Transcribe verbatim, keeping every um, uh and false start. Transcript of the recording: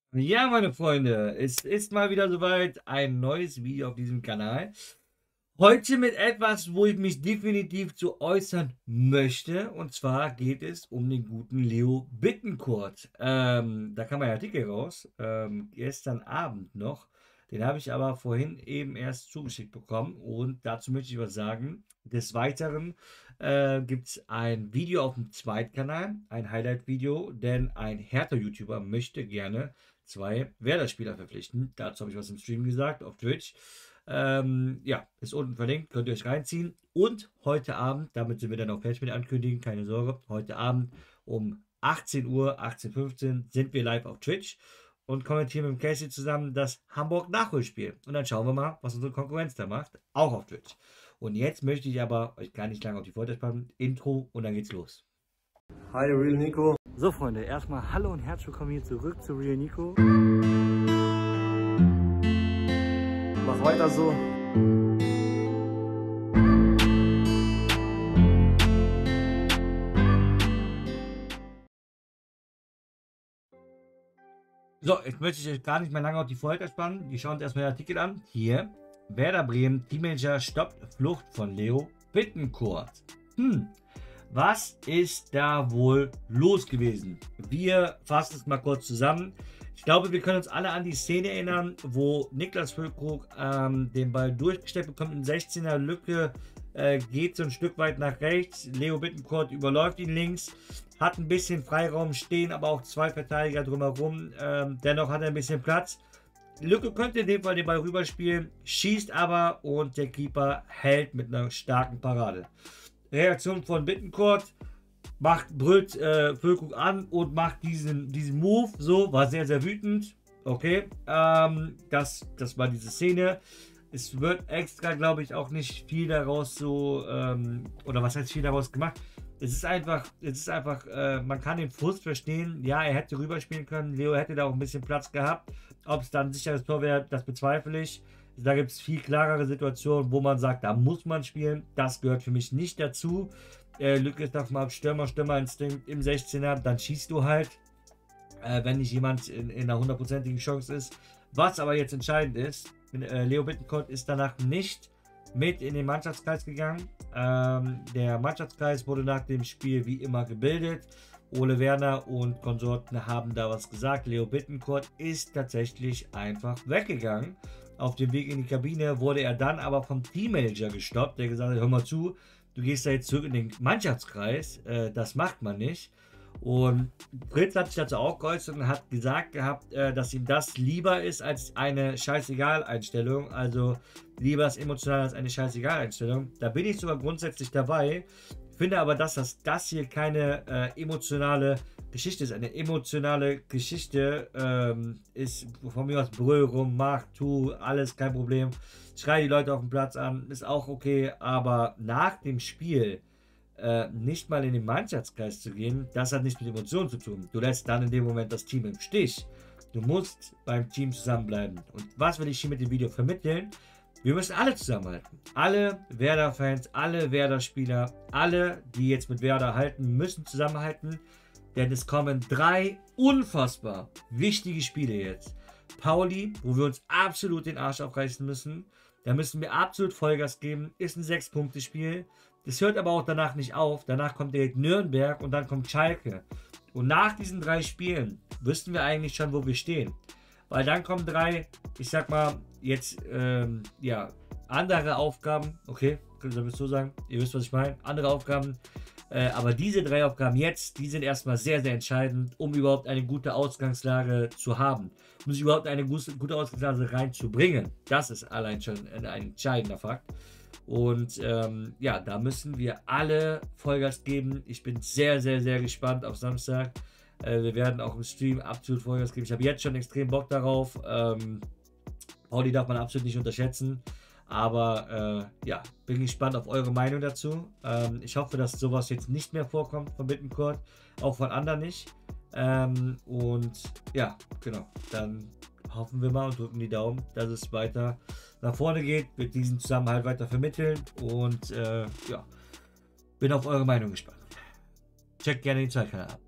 Ja, meine Freunde, es ist mal wieder soweit, ein neues Video auf diesem Kanal. Heute mit etwas, wo ich mich definitiv zu äußern möchte. Und zwar geht es um den guten Leo Bittencourt. Ähm, da kam ein Artikel raus, ähm, gestern Abend noch. Den habe ich aber vorhin eben erst zugeschickt bekommen. Und dazu möchte ich was sagen. Des Weiteren äh, gibt es ein Video auf dem Zweitkanal, ein Highlight-Video, denn ein Hertha-YouTuber möchte gerne zwei Werder-Spieler verpflichten. Dazu habe ich was im Stream gesagt, auf Twitch. Ähm, ja, ist unten verlinkt, könnt ihr euch reinziehen. Und heute Abend, damit sind wir dann auch fertig mit ankündigen, keine Sorge, heute Abend um achtzehn Uhr, achtzehn Uhr fünfzehn sind wir live auf Twitch und kommentieren mit dem Casey zusammen das Hamburg-Nachholspiel. Und dann schauen wir mal, was unsere Konkurrenz da macht, auch auf Twitch. Und jetzt möchte ich aber euch gar nicht lange auf die Folter spannen. Intro und dann geht's los. Hi, Real Nico. So Freunde, erstmal hallo und herzlich willkommen hier zurück zu Real Nico. Mach weiter so. So, jetzt möchte ich euch gar nicht mehr lange auf die Folter spannen. Wir schauen uns erstmal den Artikel an. Hier, Werder Bremen, Teammanager stoppt Flucht von Leo Bittencourt. Hm, was ist da wohl los gewesen? Wir fassen es mal kurz zusammen. Ich glaube, wir können uns alle an die Szene erinnern, wo Niklas Füllkrug ähm, den Ball durchgestellt bekommt in sechzehner Lücke, äh, geht so ein Stück weit nach rechts. Leo Bittencourt überläuft ihn links, hat ein bisschen Freiraum, stehen aber auch zwei Verteidiger drumherum. Ähm, dennoch hat er ein bisschen Platz. Lücke könnte in dem Fall den Ball rüberspielen, schießt aber und der Keeper hält mit einer starken Parade. Reaktion von Bittencourt, macht, brüllt äh, Füllkrug an und macht diesen, diesen Move, so, war sehr, sehr wütend. Okay, ähm, das, das war diese Szene. Es wird extra, glaube ich, auch nicht viel daraus so, ähm, oder was heißt viel daraus gemacht. Es ist einfach, es ist einfach, äh, man kann den Frust verstehen. Ja, er hätte rüberspielen können. Leo hätte da auch ein bisschen Platz gehabt. Ob es dann ein sicheres Tor wäre, das bezweifle ich. Da gibt es viel klarere Situationen, wo man sagt, da muss man spielen. Das gehört für mich nicht dazu. Äh, Lücke ist doch mal Stürmer, Stürmerinstinkt im sechzehner, dann schießt du halt, äh, wenn nicht jemand in, in einer hundertprozentigen Chance ist. Was aber jetzt entscheidend ist, äh, Leo Bittencourt ist danach nicht mit in den Mannschaftskreis gegangen. Ähm, der Mannschaftskreis wurde nach dem Spiel wie immer gebildet. Ole Werner und Konsorten haben da was gesagt. Leo Bittencourt ist tatsächlich einfach weggegangen. Auf dem Weg in die Kabine wurde er dann aber vom Teammanager gestoppt, der gesagt hat, hör mal zu, du gehst da jetzt zurück in den Mannschaftskreis, äh, das macht man nicht. Und Fritz hat sich dazu auch geäußert und hat gesagt gehabt, äh, dass ihm das lieber ist als eine Scheißegal-Einstellung. Also lieber ist emotional als eine Scheißegal-Einstellung. Da bin ich sogar grundsätzlich dabei. Finde aber, dass das, das hier keine äh, emotionale Geschichte ist. Eine emotionale Geschichte ähm, ist von mir aus Brüll rum, mach, tu, alles kein Problem. Schrei die Leute auf dem Platz an, ist auch okay. Aber nach dem Spiel äh, nicht mal in den Mannschaftskreis zu gehen, das hat nichts mit Emotionen zu tun. Du lässt dann in dem Moment das Team im Stich. Du musst beim Team zusammenbleiben. Und was will ich hier mit dem Video vermitteln? Wir müssen alle zusammenhalten. Alle Werder-Fans, alle Werder-Spieler, alle, die jetzt mit Werder halten, müssen zusammenhalten. Denn es kommen drei unfassbar wichtige Spiele jetzt. Pauli, wo wir uns absolut den Arsch aufreißen müssen. Da müssen wir absolut Vollgas geben. Ist ein sechs Punkte Spiel. Das hört aber auch danach nicht auf. Danach kommt direkt Nürnberg und dann kommt Schalke. Und nach diesen drei Spielen wüssten wir eigentlich schon, wo wir stehen. Weil dann kommen drei, ich sag mal, jetzt, ähm, ja, andere Aufgaben. Okay, können wir so sagen. Ihr wisst, was ich meine. Andere Aufgaben. Äh, aber diese drei Aufgaben jetzt, die sind erstmal sehr, sehr entscheidend, um überhaupt eine gute Ausgangslage zu haben. Um sich überhaupt eine gute Ausgangslage reinzubringen. Das ist allein schon ein, ein entscheidender Fakt. Und ähm, ja, da müssen wir alle Vollgas geben. Ich bin sehr, sehr, sehr gespannt auf Samstag. Äh, wir werden auch im Stream absolut Vollgas geben. Ich habe jetzt schon extrem Bock darauf. Ähm, Pauli darf man absolut nicht unterschätzen. Aber äh, ja, bin gespannt auf eure Meinung dazu. Ähm, ich hoffe, dass sowas jetzt nicht mehr vorkommt von Bittencourt. Auch von anderen nicht. Ähm, und ja, genau. Dann hoffen wir mal und drücken die Daumen, dass es weiter nach vorne geht. Wird diesen Zusammenhalt weiter vermitteln. Und äh, ja, bin auf eure Meinung gespannt. Checkt gerne den Zweitkanal ab.